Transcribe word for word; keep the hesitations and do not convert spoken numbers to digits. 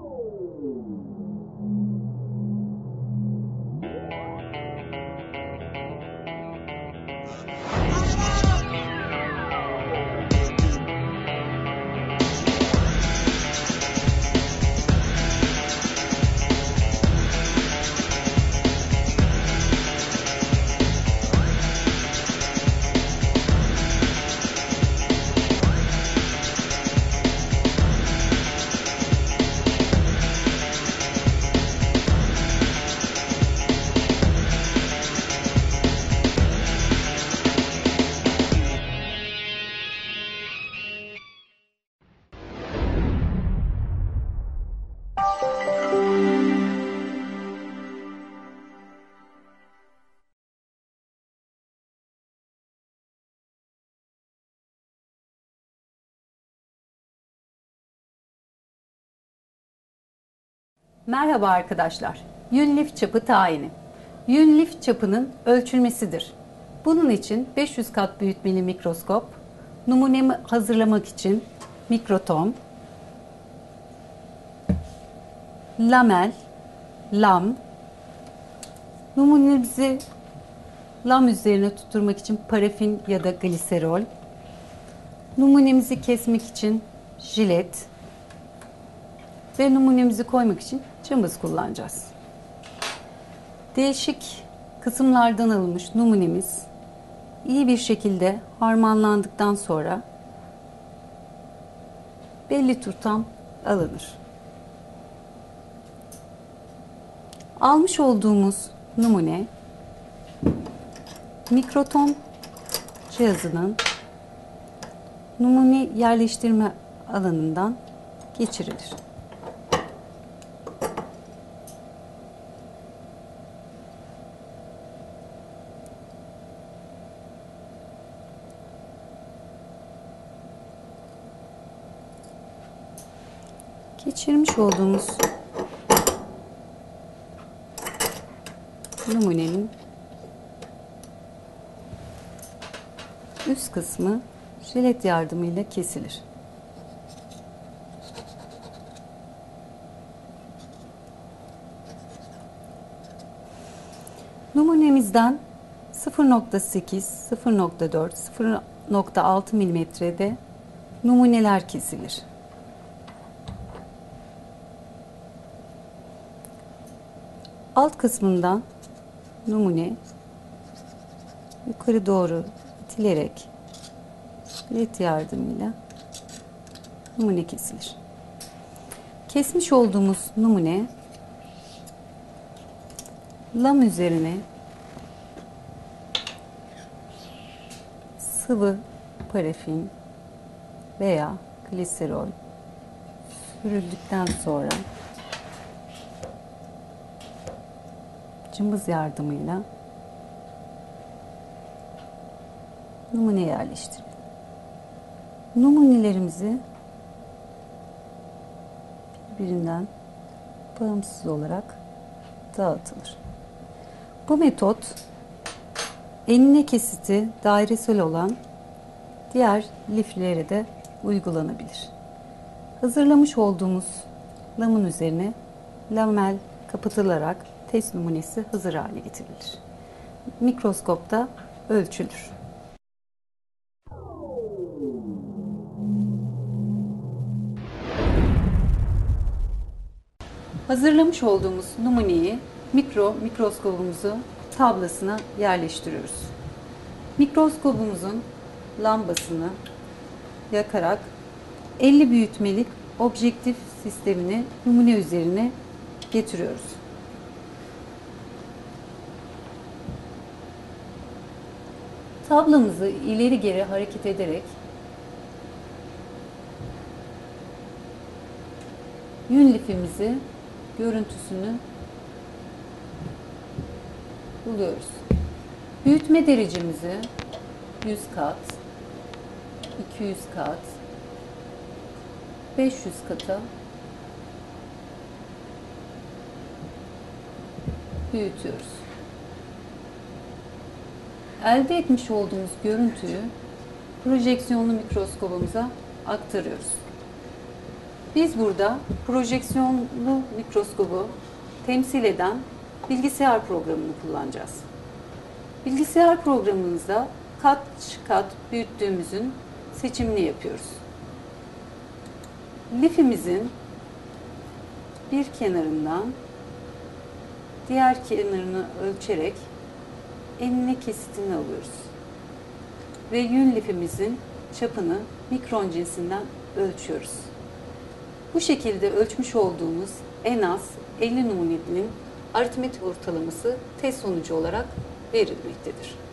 Merhaba arkadaşlar. Yün lif çapı tayini. Yün lif çapının ölçülmesidir. Bunun için beş yüz kat büyütmeli mikroskop, numunemi hazırlamak için mikrotom, lamel, lam, numunemizi lam üzerine tutturmak için parafin ya da gliserol, numunemizi kesmek için jilet ve numunemizi koymak için cımbız kullanacağız. Değişik kısımlardan alınmış numunemiz iyi bir şekilde harmanlandıktan sonra belli tutam alınır. Almış olduğumuz numune mikrotom cihazının numune yerleştirme alanından geçirilir. Geçirmiş olduğumuz numunenin üst kısmı jilet yardımıyla kesilir. Numunemizden sıfır nokta sekiz, sıfır nokta dört, sıfır nokta altı milimetrede numuneler kesilir. Alt kısmından numune yukarı doğru itilerek jilet yardımıyla numune kesilir. Kesmiş olduğumuz numune lam üzerine sıvı parafin veya gliserol sürüldükten sonra cımbız yardımıyla numune yerleştirelim. Numunelerimizi birbirinden bağımsız olarak dağıtılır. Bu metot enine kesiti dairesel olan diğer liflere de uygulanabilir. Hazırlamış olduğumuz lamın üzerine lamel kapatılarak test numunesi hazır hale getirilir. Mikroskopta ölçülür. Hazırlamış olduğumuz numuneyi mikro mikroskopumuzu tablasına yerleştiriyoruz. Mikroskopumuzun lambasını yakarak elli büyütmelik objektif sistemini numune üzerine getiriyoruz. Tablamızı ileri geri hareket ederek yün lifimizi görüntüsünü buluyoruz. Büyütme derecemizi yüz kat, iki yüz kat, beş yüz kata büyütüyoruz. Elde etmiş olduğumuz görüntüyü projeksiyonlu mikroskopumuza aktarıyoruz. Biz burada projeksiyonlu mikroskobu temsil eden bilgisayar programını kullanacağız. Bilgisayar programımızda kat kat büyüttüğümüzün seçimini yapıyoruz. Lifimizin bir kenarından diğer kenarını ölçerek enine kesitini alıyoruz. Ve yün lifimizin çapını mikron cinsinden ölçüyoruz. Bu şekilde ölçmüş olduğumuz en az elli numunenin aritmetik ortalaması test sonucu olarak verilmektedir.